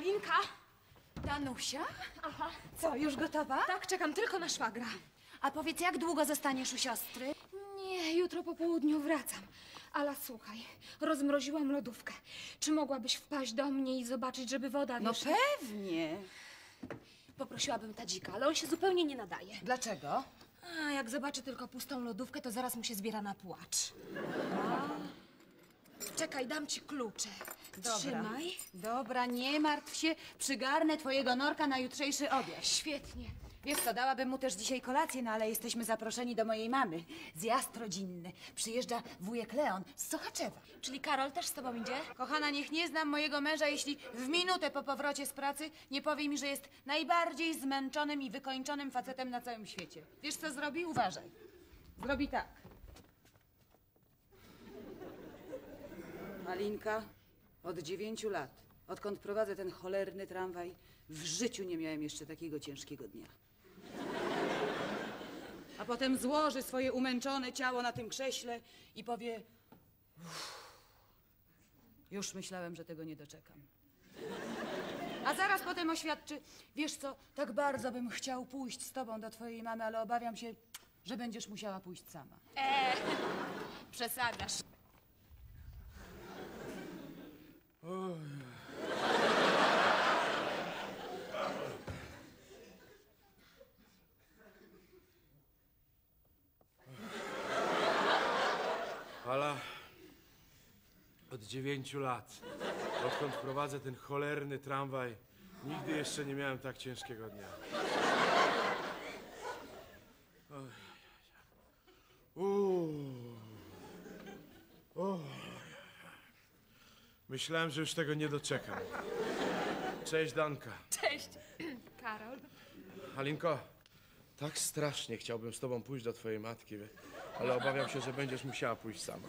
Alinka! Danusia? Aha. Co, już gotowa? Tak, czekam tylko na szwagra. A powiedz, jak długo zostaniesz u siostry? Nie, jutro po południu wracam. Ala, słuchaj, rozmroziłam lodówkę. Czy mogłabyś wpaść do mnie i zobaczyć, żeby woda, No wiesz... pewnie. Poprosiłabym Tadzika, ale on się zupełnie nie nadaje. Dlaczego? A jak zobaczy tylko pustą lodówkę, to zaraz mu się zbiera na płacz. Czekaj, dam ci klucze. Dobra. Trzymaj. Dobra, nie martw się. Przygarnę twojego norka na jutrzejszy obiad. Świetnie. Wiesz co, dałabym mu też dzisiaj kolację, no ale jesteśmy zaproszeni do mojej mamy. Zjazd rodzinny. Przyjeżdża wujek Leon z Sochaczewa. Czyli Karol też z tobą idzie? Kochana, niech nie znam mojego męża, jeśli w minutę po powrocie z pracy nie powie mi, że jest najbardziej zmęczonym i wykończonym facetem na całym świecie. Wiesz co zrobi? Uważaj. Zrobi tak. Alinka, od 9 lat, odkąd prowadzę ten cholerny tramwaj, w życiu nie miałem jeszcze takiego ciężkiego dnia. A potem złoży swoje umęczone ciało na tym krześle i powie... Już myślałem, że tego nie doczekam. A zaraz potem oświadczy, wiesz co, tak bardzo bym chciał pójść z tobą do twojej mamy, ale obawiam się, że będziesz musiała pójść sama. Przesadzasz. Ala, od 9 lat, odkąd prowadzę ten cholerny tramwaj, nigdy jeszcze nie miałem tak ciężkiego dnia. Myślałem, że już tego nie doczekam. Cześć, Danka. Cześć, Karol. Alinko, tak strasznie chciałbym z tobą pójść do twojej matki, ale obawiam się, że będziesz musiała pójść sama.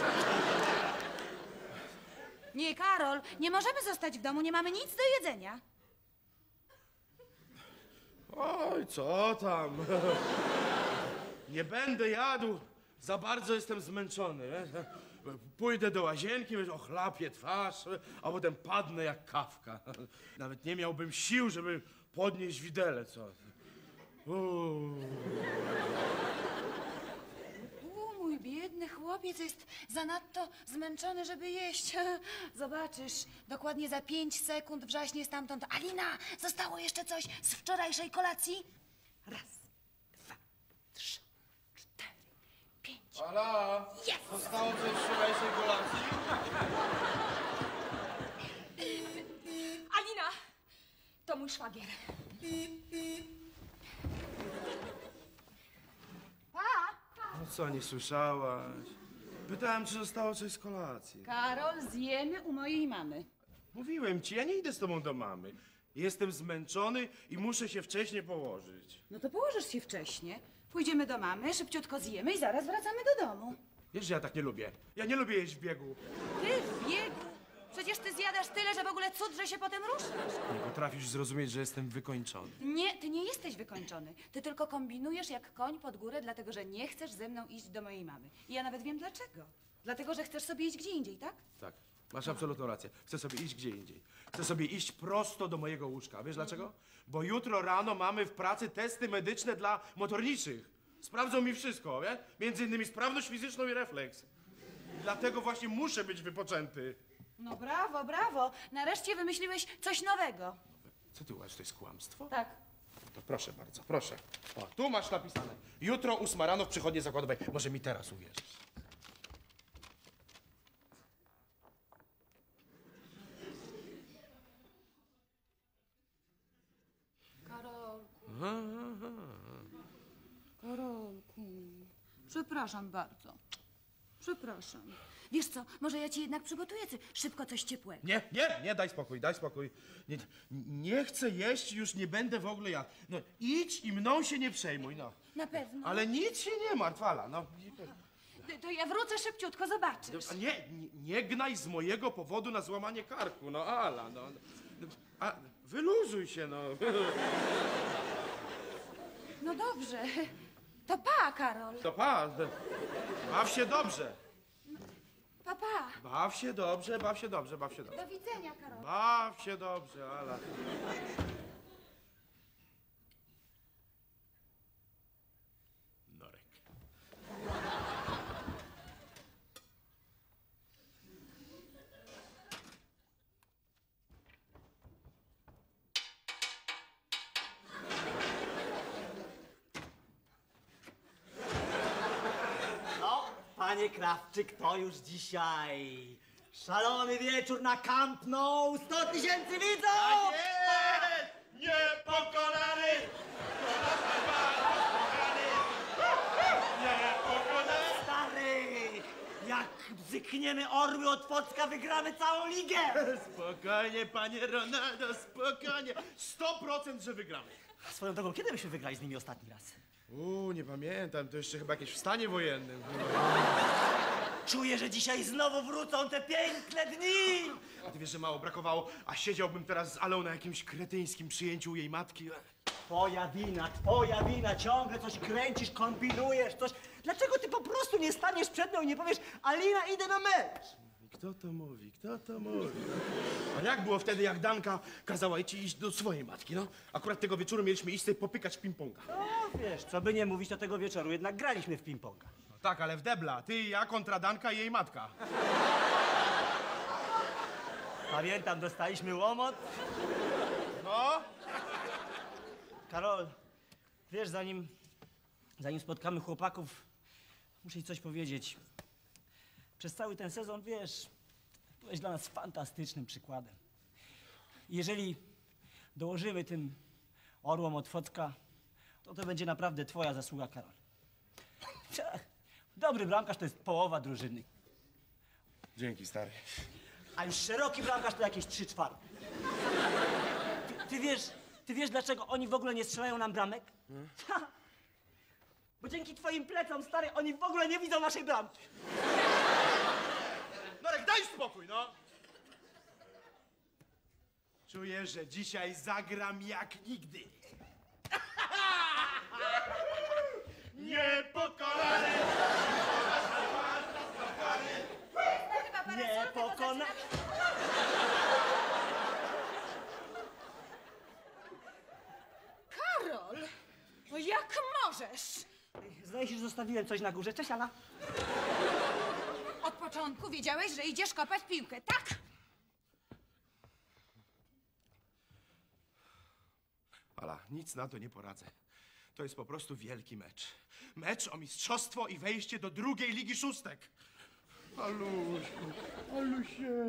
Nie, Karol, nie możemy zostać w domu, nie mamy nic do jedzenia. Oj, co tam? Nie będę jadł. Za bardzo jestem zmęczony. Pójdę do łazienki, ochlapię twarz, a potem padnę jak kawka. Nawet nie miałbym sił, żeby podnieść widelec. Mój biedny chłopiec jest zanadto zmęczony, żeby jeść. Zobaczysz, dokładnie za 5 sekund wrzaśnie stamtąd. Alina, zostało jeszcze coś z wczorajszej kolacji? Raz, 2, 3, 4, 5. Ala, zostało coś z wczorajszej kolacji? Alina! To mój szwagier. No co, nie słyszałaś? Pytałem, czy zostało coś z kolacji. Karol, zjemy u mojej mamy. Mówiłem ci, ja nie idę z tobą do mamy. Jestem zmęczony i muszę się wcześniej położyć. No to położysz się wcześnie. Pójdziemy do mamy, szybciutko zjemy i zaraz wracamy do domu. Wiesz, że ja tak nie lubię. Ja nie lubię jeść w biegu. Ty w biegu? Przecież ty zjadasz tyle, że w ogóle cud, że się potem ruszasz. Nie potrafisz zrozumieć, że jestem wykończony. Nie, ty nie jesteś wykończony. Ty tylko kombinujesz jak koń pod górę, dlatego że nie chcesz ze mną iść do mojej mamy. I ja nawet wiem dlaczego. Dlatego, że chcesz sobie iść gdzie indziej, tak? Tak, masz absolutną rację. Chcę sobie iść gdzie indziej. Chcę sobie iść prosto do mojego łóżka. Wiesz dlaczego? Bo jutro rano mamy w pracy testy medyczne dla motorniczych. Sprawdzą mi wszystko, wiesz? Między innymi sprawność fizyczną i refleks. Dlatego właśnie muszę być wypoczęty. No brawo, brawo. Nareszcie wymyśliłeś coś nowego. Co ty uważasz, to jest kłamstwo? Tak. To proszę bardzo, proszę. O, tu masz napisane. Jutro 8 rano w przychodni zakładowej. Może mi teraz uwierzysz. Karolku. Karolku. Przepraszam bardzo. Przepraszam. Wiesz co, może ja ci jednak przygotuję szybko coś ciepłego. Nie, daj spokój, daj spokój. Nie chcę jeść, już nie będę w ogóle jadł. No, idź i mną się nie przejmuj, no. Na pewno. Ale nic się nie martw, Ala, no. To ja wrócę szybciutko, zobaczysz. A nie gnaj z mojego powodu na złamanie karku, no Ala, no. A, wyluzuj się, no. No dobrze. To pa, Karol. To pa, baw się dobrze. Papa. Baw się dobrze, baw się dobrze, baw się dobrze. Do widzenia, Karol. Baw się dobrze, Ala. Norek. No, panie Krawczyk, to już dzisiaj szalony wieczór na Camp Nou, 100 000 widzów! Jest! Niepokonany! Niepokonany! Stary, jak bzykniemy orły od Płocka, wygramy całą ligę! Spokojnie, panie Ronaldo, spokojnie. 100% że wygramy. Swoją drogą, kiedy myśmy wygrali z nimi ostatni raz? Nie pamiętam, to jeszcze chyba jakieś w stanie wojennym. Czuję, że dzisiaj znowu wrócą te piękne dni! A ty wiesz, że mało brakowało, a siedziałbym teraz z Alą na jakimś kretyńskim przyjęciu u jej matki. Twoja wina, ciągle coś kręcisz, kombinujesz, coś. Dlaczego ty po prostu nie staniesz przed nią i nie powiesz, Alina, idę na mecz? Kto to mówi? Kto to mówi? A jak było wtedy, jak Danka kazała ci iść do swojej matki, no? Akurat tego wieczoru mieliśmy iść sobie popykać w ping-ponga. No wiesz, co by nie mówić, to tego wieczoru jednak graliśmy w ping-ponga. No tak, ale w debla. Ty i ja kontra Danka i jej matka. Pamiętam, dostaliśmy łomot. No? Karol, wiesz, zanim spotkamy chłopaków, muszę ci coś powiedzieć. Przez cały ten sezon, wiesz, byłeś dla nas fantastycznym przykładem. Jeżeli dołożymy tym orłom od Focka, to będzie naprawdę twoja zasługa, Karol. Dobry bramkarz to jest połowa drużyny, Dzięki, stary. a już szeroki bramkarz to jakieś 3/4. Ty wiesz, dlaczego oni w ogóle nie strzelają nam bramek? Ha! Bo dzięki twoim plecom, stary, oni w ogóle nie widzą naszej bramki. Norek, daj spokój, no! Czuję, że dzisiaj zagram jak nigdy. Niepokonany! Nie pokona... Karol! No jak możesz? Zdaje się, że zostawiłem coś na górze. Cześć, Ala. Od początku wiedziałeś, że idziesz kopać piłkę, tak? Ala, nic na to nie poradzę. To jest po prostu wielki mecz. Mecz o mistrzostwo i wejście do drugiej ligi szóstek. Alusie.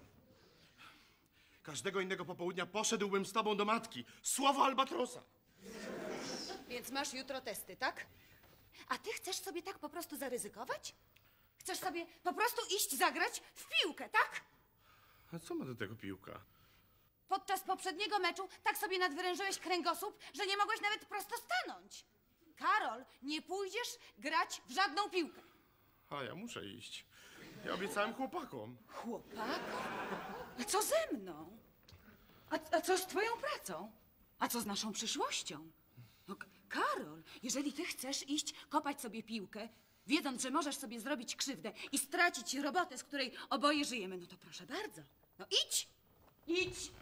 Każdego innego popołudnia poszedłbym z tobą do matki. Słowo Albatrosa. Więc masz jutro testy, tak? A ty chcesz sobie tak po prostu zaryzykować? Chcesz sobie po prostu iść zagrać w piłkę, tak? A co ma do tego piłka? Podczas poprzedniego meczu tak sobie nadwyrężyłeś kręgosłup, że nie mogłeś nawet prosto stanąć. Karol, nie pójdziesz grać w żadną piłkę. A ja muszę iść. Ja obiecałem chłopakom. Chłopak? A co ze mną? A co z twoją pracą? A co z naszą przyszłością? No, Karol, jeżeli ty chcesz iść kopać sobie piłkę, wiedząc, że możesz sobie zrobić krzywdę i stracić robotę, z której oboje żyjemy, no to proszę bardzo. No idź! Idź!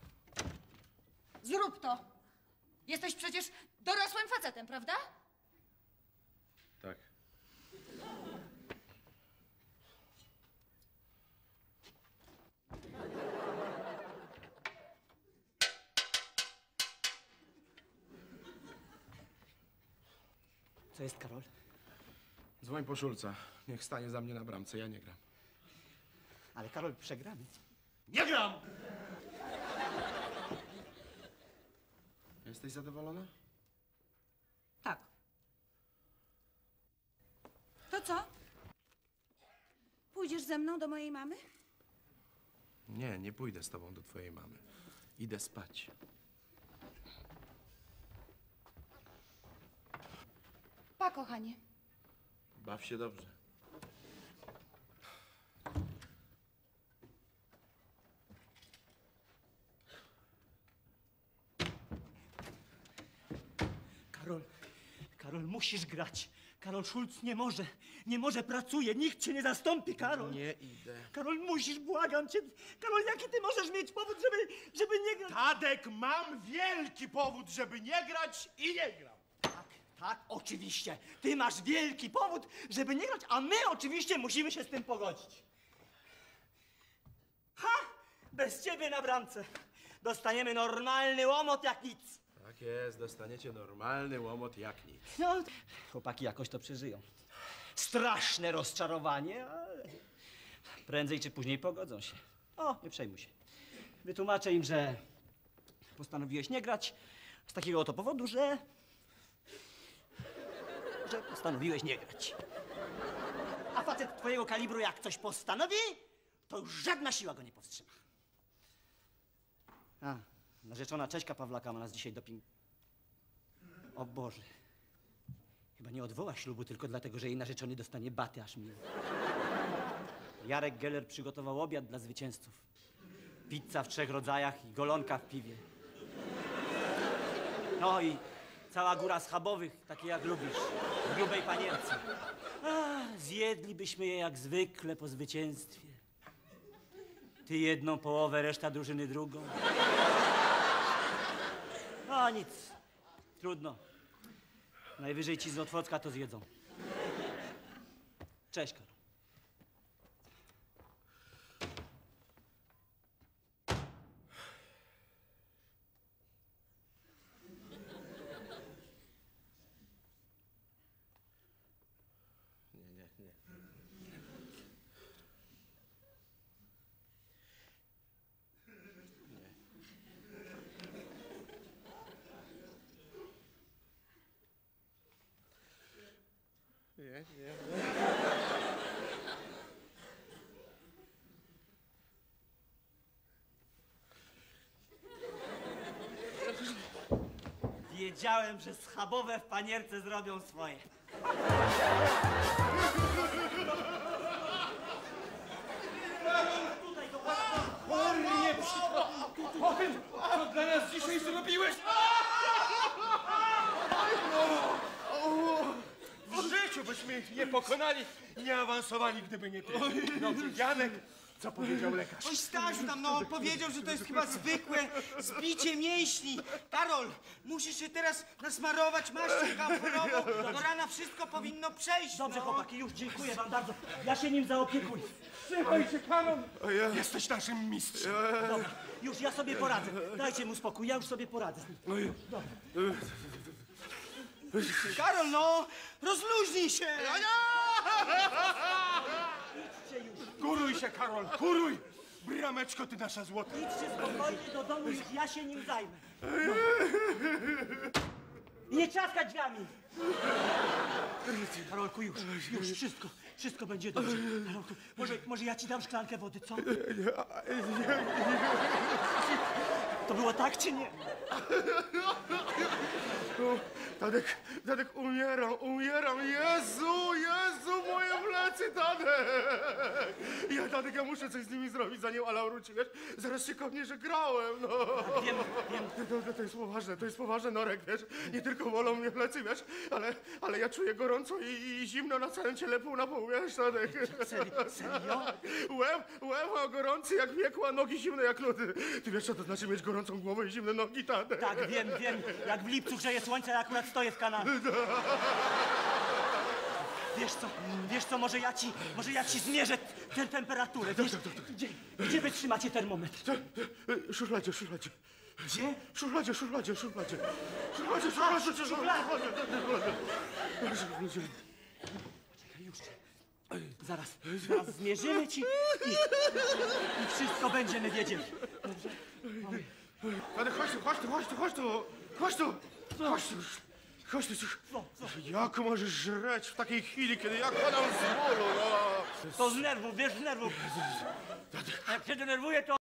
Zrób to! Jesteś przecież dorosłym facetem, prawda? Tak. Co jest, Karol? Dzwoń po Szulca. Niech stanie za mnie na bramce, ja nie gram. Ale Karol, przegramy. Nie gram! Jesteś zadowolona? Tak. To co? Pójdziesz ze mną do mojej mamy? Nie, nie pójdę z tobą do twojej mamy. Idę spać. Pa, kochanie. Baw się dobrze. Karol, musisz grać. Karol Schulz nie może, pracuje, nikt cię nie zastąpi, Karol. Nie idę. Karol, musisz, błagam cię. Karol, jaki ty możesz mieć powód, żeby nie grać? Tadek, mam wielki powód, żeby nie grać i nie gram. Tak, oczywiście. Ty masz wielki powód, żeby nie grać, a my oczywiście musimy się z tym pogodzić. Ha! Bez ciebie na bramce. Dostaniemy normalny łomot jak nic. Tak jest, dostaniecie normalny łomot jak nic. No, chłopaki jakoś to przeżyją. Straszne rozczarowanie, ale prędzej czy później pogodzą się. O, nie przejmuj się. Wytłumaczę im, że postanowiłeś nie grać z takiego oto powodu, że postanowiłeś nie grać. A facet twojego kalibru jak coś postanowi, to już żadna siła go nie powstrzyma. A, narzeczona Cześka Pawlaka ma nas dzisiaj doping. O Boże. Chyba nie odwoła ślubu tylko dlatego, że jej narzeczony dostanie baty aż miło. Jarek Geller przygotował obiad dla zwycięzców. Pizza w 3 rodzajach i golonka w piwie. No i cała góra schabowych, takie jak lubisz, w grubej panierce. Zjedlibyśmy je jak zwykle po zwycięstwie. Ty jedną połowę, reszta drużyny drugą. No nic, trudno. Najwyżej ci z Otwocka to zjedzą. Cześć, Karol. Nie. Nie. Wiedziałem, że schabowe w panierce zrobią swoje. Powiem, co dla nas dzisiaj zrobiłeś? W życiu byśmy nie pokonali, nie awansowali, gdyby nie ty. Janek, co powiedział lekarz? Oj, Stasiu, tam, no, on powiedział, że to jest chyba zwykłe zbicie mięśni. Karol, musisz się teraz nasmarować maścią kamforową. Do rana wszystko powinno przejść, Dobrze, no. chłopaki, już dziękuję wam bardzo. Ja się nim zaopiekuję. Trzymaj się, Karol! Jesteś naszym mistrzem. Dobra, już ja sobie poradzę. Dajcie mu spokój, ja już sobie poradzę. Karol, no, rozluźnij się. Kuruj się, Karol, kuruj! Brameczko, ty nasza złota. Idźcie spokojnie do domu, już ja się nim zajmę. No. I nie trzaskać drzwiami. Karolku, już, wszystko będzie dobrze. Karolku, może ja ci dam szklankę wody, co? To było tak, czy nie? Tadek, umieram. Jezu, moje plecy, Tadek! Tadek, ja muszę coś z nimi zrobić, zanim Ala wróci, wiesz? Zaraz się kopnie, że grałem, no. Wiem. To jest poważne, Norek, wiesz? Nie tylko bolą mnie plecy, wiesz? Ale ja czuję gorąco i zimno na całym ciele pół na pół, wiesz, Tadek? Serio? Łeb ma gorący jak piekła, nogi zimne jak ludy. Ty wiesz, co to znaczy mieć gorącą głowę i zimne nogi, Tadek? Tak, wiem. Jak w lipcu grzeje słońce, ja akurat stoję w kanale. Wiesz co, może ja ci zmierzę tę temperaturę. Wiesz, gdzie wy trzymacie termometr? Szufladzie. Gdzie? Szufladzie. Szufladzie. Już. Zaraz zmierzymy ci i wszystko będziemy wiedzieli. Dobrze? Ale chodź tu. Jak możesz żreć w takiej chwili, kiedy ja padam z bólu, no? To z nerwów, wiesz, z nerwów. Jak się denerwuję, to